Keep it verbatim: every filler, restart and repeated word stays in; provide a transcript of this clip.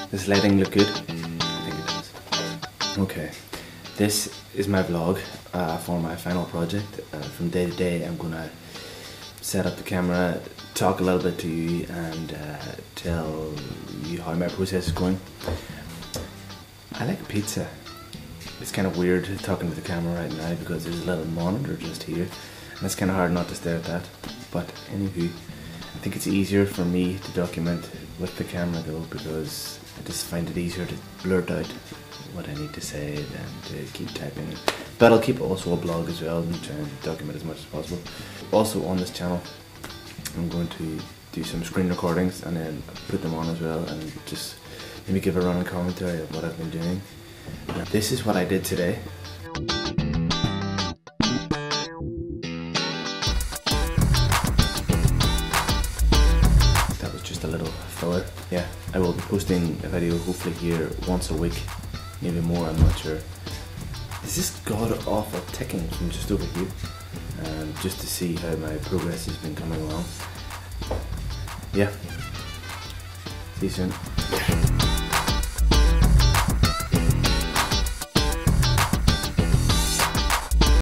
Does lighting look good? I think it does. Okay, this is my vlog uh, for my final project. Uh, from day to day I'm gonna set up the camera, talk a little bit to you and uh, tell you how my process is going. I like pizza. It's kind of weird talking to the camera right now because there's a little monitor just here and it's kind of hard not to stare at that. But anywho, I think it's easier for me to document with the camera though, because I just find it easier to blurt out what I need to say than to keep typing. But I'll keep also a blog as well and try and document as much as possible. Also on this channel I'm going to do some screen recordings and then put them on as well and just maybe give a running commentary of what I've been doing. And this is what I did today. That was just a little filler. Yeah, I will be posting a video hopefully here once a week, maybe more, I'm not sure. This is god awful ticking from just over here, um, just to see how my progress has been coming along. Yeah, see you soon.